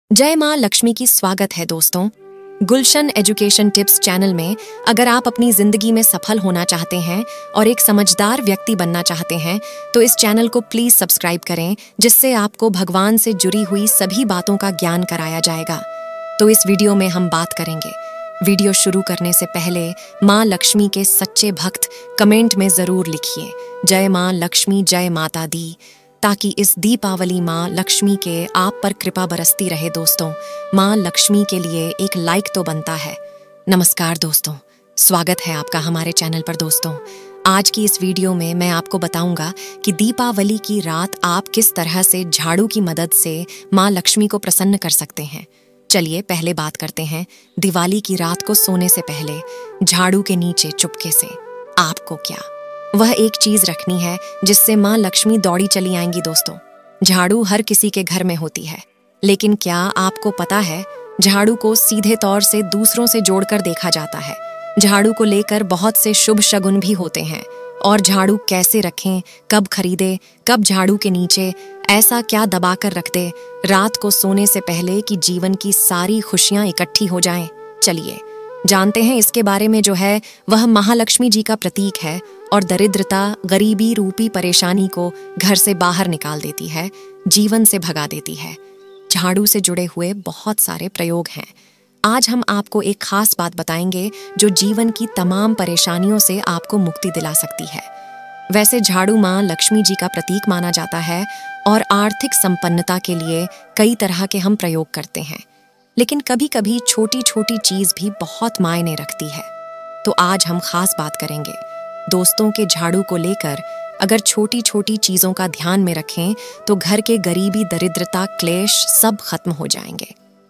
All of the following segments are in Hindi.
जय माँ लक्ष्मी की स्वागत है दोस्तों। गुलशन एजुकेशन टिप्स चैनल में अगर आप अपनी जिंदगी में सफल होना चाहते हैं और एक समझदार व्यक्ति बनना चाहते हैं तो इस चैनल को प्लीज सब्सक्राइब करें, जिससे आपको भगवान से जुड़ी हुई सभी बातों का ज्ञान कराया जाएगा। तो इस वीडियो में हम बात करेंगे। वीडियो शुरू करने से पहले माँ लक्ष्मी के सच्चे भक्त कमेंट में जरूर लिखिए जय माँ लक्ष्मी, जय माता दी, ताकि इस दीपावली माँ लक्ष्मी के आप पर कृपा बरसती रहे। दोस्तों, माँ लक्ष्मी के लिए एक लाइक तो बनता है। नमस्कार दोस्तों, स्वागत है आपका हमारे चैनल पर। दोस्तों, आज की इस वीडियो में मैं आपको बताऊंगा कि दीपावली की रात आप किस तरह से झाड़ू की मदद से माँ लक्ष्मी को प्रसन्न कर सकते हैं। चलिए पहले बात करते हैं दिवाली की रात को सोने से पहले झाड़ू के नीचे चुपके से आपको क्या वह एक चीज रखनी है जिससे माँ लक्ष्मी दौड़ी चली आएंगी। दोस्तों, झाड़ू हर किसी के घर में होती है, लेकिन क्या आपको पता है झाड़ू को सीधे तौर से दूसरों से जोड़कर देखा जाता है। झाड़ू को लेकर बहुत से शुभ शगुन भी होते हैं। और झाड़ू कैसे रखें, कब खरीदे, कब झाड़ू के नीचे ऐसा क्या दबाकर रख दे रात को सोने से पहले कि जीवन की सारी खुशियां इकट्ठी हो जाएं। चलिए जानते हैं इसके बारे में। जो है वह महालक्ष्मी जी का प्रतीक है और दरिद्रता, गरीबी रूपी परेशानी को घर से बाहर निकाल देती है, जीवन से भगा देती है। झाड़ू से जुड़े हुए बहुत सारे प्रयोग हैं। आज हम आपको एक खास बात बताएंगे जो जीवन की तमाम परेशानियों से आपको मुक्ति दिला सकती है। वैसे झाड़ू माँ लक्ष्मी जी का प्रतीक माना जाता है और आर्थिक संपन्नता के लिए कई तरह के हम प्रयोग करते हैं, लेकिन कभी कभी छोटी छोटी चीज भी बहुत मायने रखती है। तो आज हम खास बात करेंगे दोस्तों के झाड़ू को लेकर। अगर छोटी छोटी चीजों का ध्यान में रखें तो घर के गरीबी, दरिद्रता, क्लेश सब खत्म हो जाएंगे।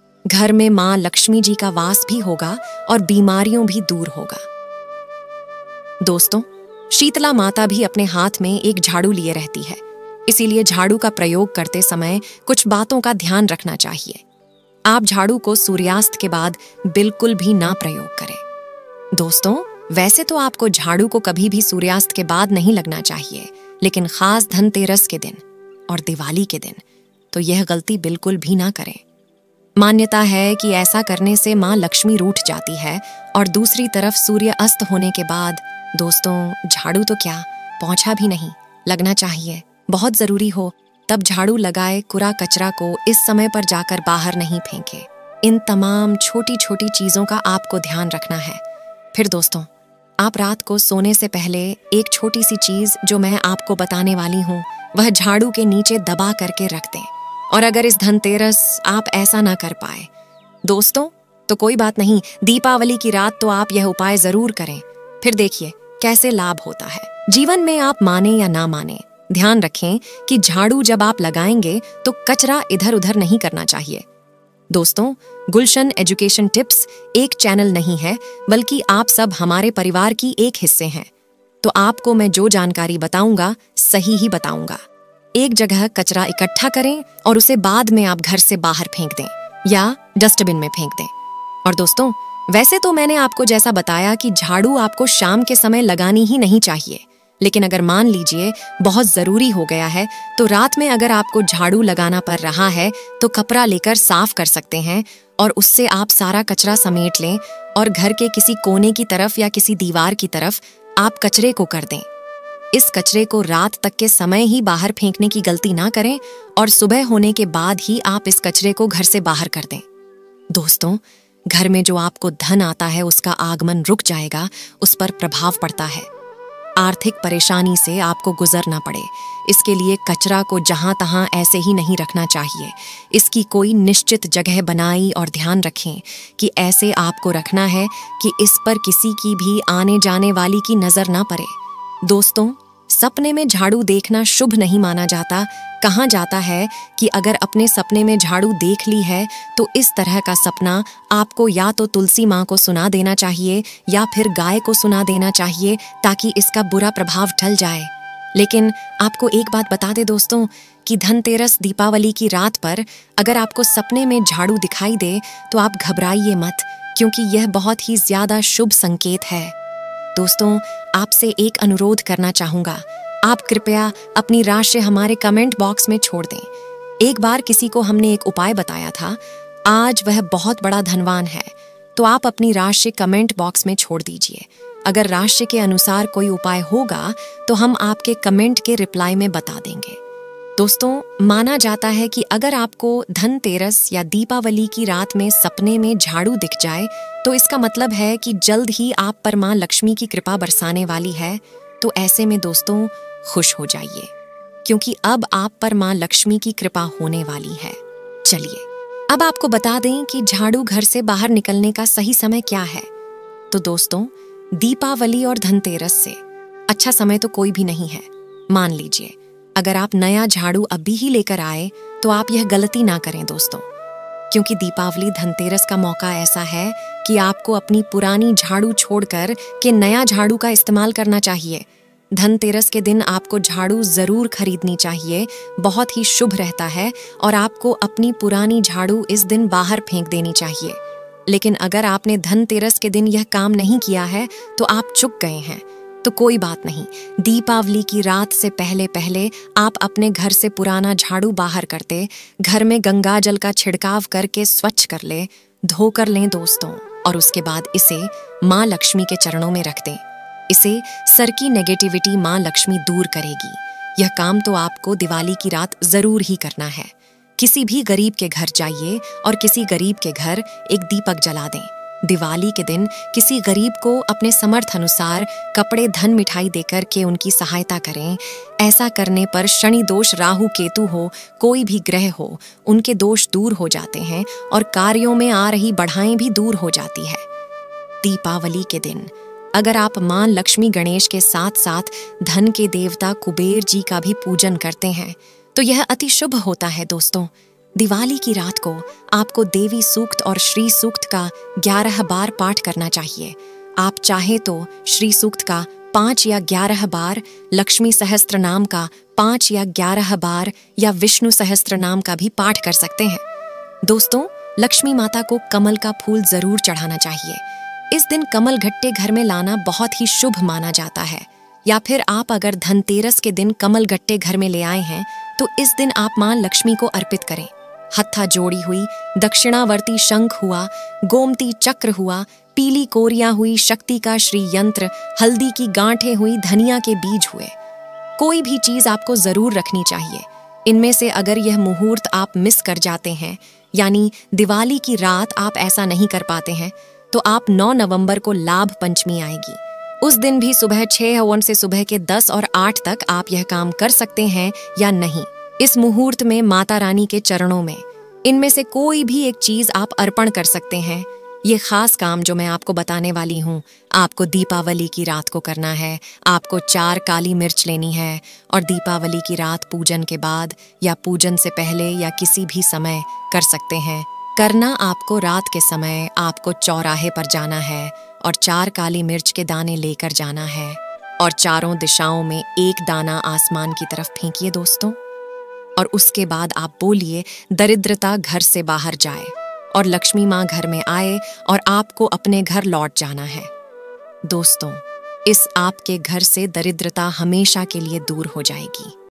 घर में माँ लक्ष्मी जी का वास भी होगा और बीमारियों भी दूर होगा। दोस्तों, शीतला माता भी अपने हाथ में एक झाड़ू लिए रहती है, इसीलिए झाड़ू का प्रयोग करते समय कुछ बातों का ध्यान रखना चाहिए। आप झाड़ू को सूर्यास्त के बाद बिल्कुल भी ना प्रयोग करें। दोस्तों, वैसे तो आपको झाड़ू को कभी भी सूर्यास्त के बाद नहीं लगना चाहिए, लेकिन खास धनतेरस के दिन और दिवाली के दिन तो यह गलती बिल्कुल भी ना करें। मान्यता है कि ऐसा करने से माँ लक्ष्मी रूठ जाती है। और दूसरी तरफ सूर्य अस्त होने के बाद दोस्तों झाड़ू तो क्या, पोंछा भी नहीं लगना चाहिए। बहुत जरूरी हो तब झाड़ू लगाए, कूड़ा कचरा को इस समय पर जाकर बाहर नहीं फेंके। इन तमाम छोटी छोटी चीजों का आपको ध्यान रखना है। फिर दोस्तों, आप रात को सोने से पहले एक छोटी सी चीज जो मैं आपको बताने वाली हूँ वह झाड़ू के नीचे दबा करके रख दें। और अगर इस धनतेरस आप ऐसा ना कर पाए दोस्तों तो कोई बात नहीं, दीपावली की रात तो आप यह उपाय जरूर करें। फिर देखिए कैसे लाभ होता है। जीवन में आप माने या ना माने, ध्यान रखें कि झाड़ू जब आप लगाएंगे तो कचरा इधर उधर नहीं करना चाहिए। दोस्तों, गुलशन एजुकेशन टिप्स एक चैनल नहीं है, बल्कि आप सब हमारे परिवार की एक हिस्से हैं। तो आपको मैं जो जानकारी बताऊंगा सही ही बताऊंगा। एक जगह कचरा इकट्ठा करें और उसे बाद में आप घर से बाहर फेंक दें या डस्टबिन में फेंक दें। और दोस्तों, वैसे तो मैंने आपको जैसा बताया कि झाड़ू आपको शाम के समय लगानी ही नहीं चाहिए, लेकिन अगर मान लीजिए बहुत जरूरी हो गया है तो रात में अगर आपको झाड़ू लगाना पड़ रहा है तो कपड़ा लेकर साफ कर सकते हैं और उससे आप सारा कचरा समेट लें और घर के किसी कोने की तरफ या किसी दीवार की तरफ आप कचरे को कर दें। इस कचरे को रात तक के समय ही बाहर फेंकने की गलती ना करें और सुबह होने के बाद ही आप इस कचरे को घर से बाहर कर दें। दोस्तों, घर में जो आपको धन आता है उसका आगमन रुक जाएगा, उस पर प्रभाव पड़ता है। आर्थिक परेशानी से आपको गुजरना पड़े, इसके लिए कचरा को जहां तहां ऐसे ही नहीं रखना चाहिए। इसकी कोई निश्चित जगह बनाई और ध्यान रखें कि ऐसे आपको रखना है कि इस पर किसी की भी आने जाने वाली की नजर ना पड़े। दोस्तों, सपने में झाड़ू देखना शुभ नहीं माना जाता। कहा जाता है कि अगर अपने सपने में झाड़ू देख ली है तो इस तरह का सपना आपको या तो तुलसी माँ को सुना देना चाहिए या फिर गाय को सुना देना चाहिए, ताकि इसका बुरा प्रभाव टल जाए। लेकिन आपको एक बात बता दे दोस्तों कि धनतेरस दीपावली की रात पर अगर आपको सपने में झाड़ू दिखाई दे तो आप घबराइए मत, क्योंकि यह बहुत ही ज्यादा शुभ संकेत है। दोस्तों, आपसे एक अनुरोध करना चाहूंगा, आप कृपया अपनी राशि हमारे कमेंट बॉक्स में छोड़ दें। एक बार किसी को हमने एक उपाय बताया था आज वह बहुत बड़ा धनवान है, तो आप अपनी राशि कमेंट बॉक्स में छोड़ दीजिए। अगर राशि के अनुसार कोई उपाय होगा तो हम आपके कमेंट के रिप्लाई में बता देंगे। दोस्तों, माना जाता है कि अगर आपको धनतेरस या दीपावली की रात में सपने में झाड़ू दिख जाए तो इसका मतलब है कि जल्द ही आप पर मां लक्ष्मी की कृपा बरसाने वाली है। तो ऐसे में दोस्तों खुश हो जाइए, क्योंकि अब आप पर मां लक्ष्मी की कृपा होने वाली है। चलिए अब आपको बता दें कि झाड़ू घर से बाहर निकलने का सही समय क्या है। तो दोस्तों, दीपावली और धनतेरस से अच्छा समय तो कोई भी नहीं है। मान लीजिए अगर आप नया झाड़ू अभी ही लेकर आए तो आप यह गलती ना करें दोस्तों, क्योंकि दीपावली धनतेरस का मौका ऐसा है कि आपको अपनी पुरानी झाड़ू छोड़कर के नया झाड़ू का इस्तेमाल करना चाहिए। धनतेरस के दिन आपको झाड़ू जरूर खरीदनी चाहिए, बहुत ही शुभ रहता है, और आपको अपनी पुरानी झाड़ू इस दिन बाहर फेंक देनी चाहिए। लेकिन अगर आपने धनतेरस के दिन यह काम नहीं किया है तो आप चूक गए हैं। तो कोई बात नहीं, दीपावली की रात से पहले पहले आप अपने घर से पुराना झाड़ू बाहर करते, घर में गंगा जल का छिड़काव करके स्वच्छ कर ले, धोकर लें दोस्तों, और उसके बाद इसे माँ लक्ष्मी के चरणों में रख दें। इसे सर की नेगेटिविटी माँ लक्ष्मी दूर करेगी। यह काम तो आपको दिवाली की रात जरूर ही करना है। किसी भी गरीब के घर जाइए और किसी गरीब के घर एक दीपक जला दें। दिवाली के दिन किसी गरीब को अपने समर्थ अनुसार कपड़े, धन, मिठाई देकर के उनकी सहायता करें। ऐसा करने पर शनि दोष, राहु केतु हो, कोई भी ग्रह हो, उनके दोष दूर हो जाते हैं और कार्यों में आ रही बढ़ाएं भी दूर हो जाती है। दीपावली के दिन अगर आप मां लक्ष्मी, गणेश के साथ साथ धन के देवता कुबेर जी का भी पूजन करते हैं तो यह अति शुभ होता है दोस्तों। दिवाली की रात को आपको देवी सूक्त और श्री सूक्त का 11 बार पाठ करना चाहिए। आप चाहे तो श्री सूक्त का 5 या 11 बार, लक्ष्मी सहस्त्र नाम का 5 या 11 बार या विष्णु सहस्त्र नाम का भी पाठ कर सकते हैं। दोस्तों, लक्ष्मी माता को कमल का फूल जरूर चढ़ाना चाहिए। इस दिन कमल गट्टे घर में लाना बहुत ही शुभ माना जाता है। या फिर आप अगर धनतेरस के दिन कमल गट्टे घर में ले आए हैं तो इस दिन आप मां लक्ष्मी को अर्पित करें। हत्था जोड़ी हुई, दक्षिणावर्ती शंख हुआ, गोमती चक्र हुआ, पीली कोरियां हुई, शक्ति का श्री यंत्र, हल्दी की गांठें हुई, धनिया के बीज हुए, कोई भी चीज आपको जरूर रखनी चाहिए। इनमें से अगर यह मुहूर्त आप मिस कर जाते हैं, यानी दिवाली की रात आप ऐसा नहीं कर पाते हैं, तो आप 9 नवंबर को लाभ पंचमी आएगी। उस दिन भी सुबह 6 हवन से सुबह के 10 और 8 तक आप यह काम कर सकते हैं या नहीं। इस मुहूर्त में माता रानी के चरणों में इनमें से कोई भी एक चीज आप अर्पण कर सकते हैं। ये खास काम जो मैं आपको बताने वाली हूँ, आपको दीपावली की रात को करना है। आपको 4 काली मिर्च लेनी है और दीपावली की रात पूजन के बाद या पूजन से पहले या किसी भी समय कर सकते हैं। करना आपको रात के समय आपको चौराहे पर जाना है और 4 काली मिर्च के दाने लेकर जाना है और चारों दिशाओं में एक दाना आसमान की तरफ फेंकिए दोस्तों। और उसके बाद आप बोलिए, दरिद्रता घर से बाहर जाए, और लक्ष्मी माँ घर में आए और आपको अपने घर लौट जाना है। दोस्तों, इस आपके घर से दरिद्रता हमेशा के लिए दूर हो जाएगी।